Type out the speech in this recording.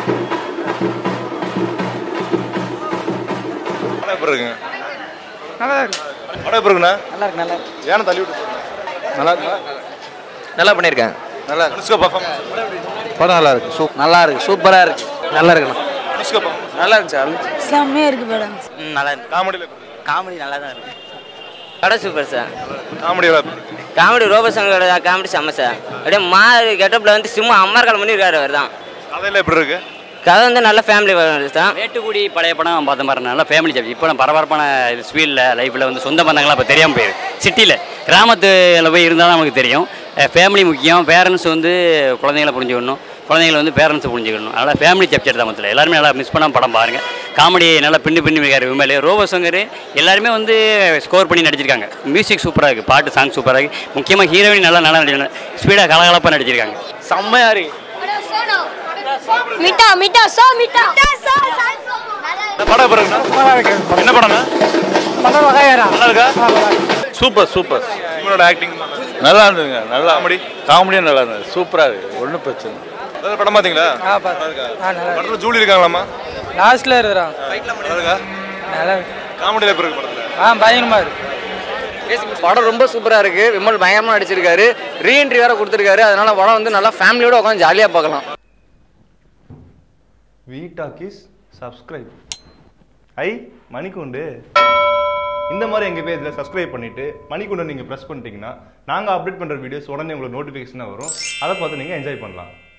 எப்படி இருக்குங்க? நல்லா இருக்கு. படம் எப்படி இருக்குண்ணா? நல்லா இருக்கு. நல்லா இருக்கு. ஏன்னா தள்ளி விட்டு நல்லா இருக்கு. நல்லா பண்ணியிருக்கேன். நல்லா அனுஷ்கா பர்ஃபார்மன்ஸ் படம் நல்லா இருக்கு. நல்லா இருக்கு. சூப்பராக இருக்கு. நல்லா இருக்குண்ணா. அனுஷ்கா பர்ஃபார்மன்ஸ் நல்லா இருக்கு சார். செம்மையா இருக்கு படம். நல்லா இருக்கு. காமெடி நல்லா தான் இருக்கு. படம் சூப்பர் சார். காமெடி ரோபோசங்கரோட காமெடி செம்ம சார். அப்படியே மாறு கெட்டப்பில் வந்து சும்மா அம்மர்கள் பண்ணியிருக்காரு அவர் தான். கதையில் எப்படி இருக்கு? கதை வந்து நல்ல ஃபேமிலி தான். மேட்டுக்குடி பழைய படம் பார்த்த மாதிரி நல்லா ஃபேமிலி ஜாப். இப்போ நான் பரபரப்பான ஸ்பீடில் லைஃப்பில் வந்து சொந்த பந்தங்கள்லாம் இப்போ தெரியாமல் போயிடும். சிட்டியில் கிராமத்தில் போய் இருந்தால் தான் நமக்கு தெரியும். ஃபேமிலி முக்கியம். பேரண்ட்ஸ் வந்து குழந்தைங்களை புரிஞ்சுக்கணும், குழந்தைங்களை வந்து பேரண்ட்ஸை புரிஞ்சுக்கணும். அதனால் ஃபேமிலி சாப்டர் தான் மொத்தத்தில் எல்லாருமே நல்லா மிஸ் பண்ணாமல் படம் பாருங்கள். காமெடி நல்லா பின்னி இருக்காரு விமல். ரோபோசங்கர் எல்லாருமே வந்து ஸ்கோர் பண்ணி நடிச்சிருக்காங்க. மியூசிக் சூப்பராக இருக்குது, பாட்டு சாங் சூப்பராக இருக்குது. முக்கியமாக ஹீரோயின் நல்லா நடிச்சிருக்காங்க. ஸ்பீடாக கலகலப்பாக நடிச்சிருக்காங்க. செம்மையாக இருக்குது. மிட்டா மிட்டா சோ மிட்டா சோ படம் எப்படி இருக்குண்ணா? நல்லா இருக்கு. என்ன படம்ண்ணா? மன்னர் வகையறா. நல்லா இருக்கா? சூப்பர். இவனோட ஆக்டிங் நல்லா இருந்ததுங்க. நல்லா காமெடியும் நல்லா இருந்தது. சூப்பராக இருக்குது. ஒன்றும் பிரச்சனை. அதாவது படம் பார்த்தீங்களா? படத்தில் ஜூலி இருக்காங்களாம்மா? லாஸ்ட்ல இருக்கிறான். நல்லா இருக்கா? நல்லா இருக்கு. காமெடியில் எப்படி இருக்கு படத்தில்? பயங்கரமா இருக்கு. படம் ரொம்ப சூப்பராக இருக்குது. விமல் பயங்கரமாக நடிச்சிருக்காரு. ரீஎன்ட்ரி வேறு கொடுத்துருக்காரு. அதனால் படம் வந்து நல்லா ஃபேமிலியோடு உட்காந்து ஜாலியாக பார்க்கலாம். வீட்டாக்கிஸ் சப்ஸ்கிரைப் மணிக்குண்டு இந்த மாதிரி எங்கள் பேஜில் சப்ஸ்கிரைப் பண்ணிவிட்டு மணிக்குண்டை நீங்கள் ப்ரெஸ் பண்ணிட்டீங்கன்னா நாங்கள் அப்டேட் பண்ணுற வீடியோஸ் உடனே உங்களுக்கு நோட்டிஃபிகேஷனாக வரும். அதை பார்த்து நீங்கள் என்ஜாய் பண்ணலாம்.